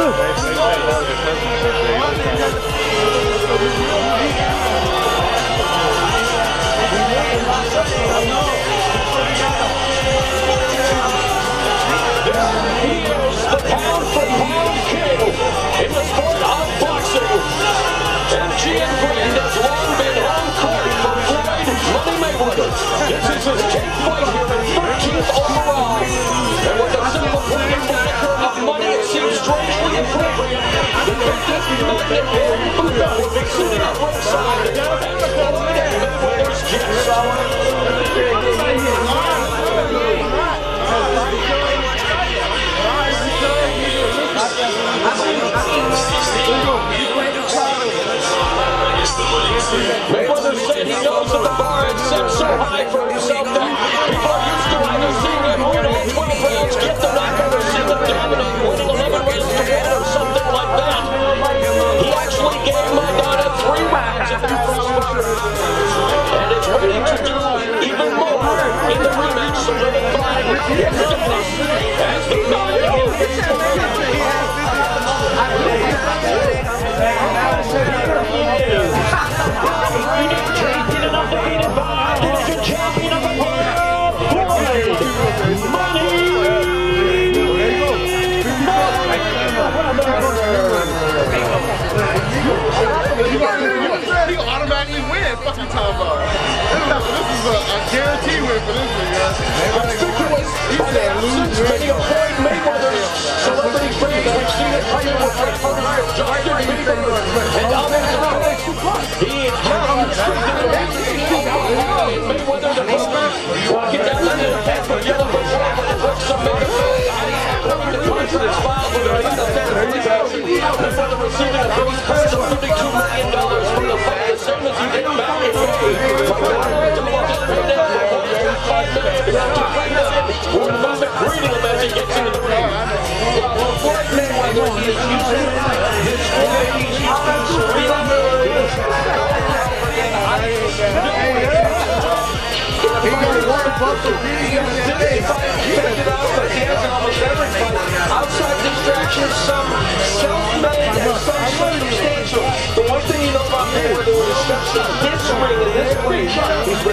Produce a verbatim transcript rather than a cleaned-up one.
Mayweather said he knows that the bar is set so high for himself that people are used to either seeing him win all twelve rounds, get the knockout, or see him dominate, winning eleven rounds to one or something like that. He actually gave Maidana three rounds in that first fight, and is ready to do even more in the rematch, solidifying his status as the dominant. He automatically win. Fuck you talking about? This is a, a guarantee win for this nigga. Conspicuous by the absence of many of Floyd Mayweather's celebrity friends. We've seen it playing with Frank Ferdinand, Justin Bieber, and Dominic Cruz. He is now on the street in the Mayweather to Booker, walking down the path for yellow for black with the bricks of Mayweather. The confidence filed with a lead of ten million dollars. Mayweather receiving a base prize of thirty-two million dollars for the fight, the same as he did back in May. We're not greeting him as he gets into the ring. Floyd Mayweather is using his stage. He got one buckle. He got today. He it out, but he has almost every fight. Outside distractions, some self-made and some circumstantial. The one thing you know about Mayweather, when he steps in this ring, in this ring, he's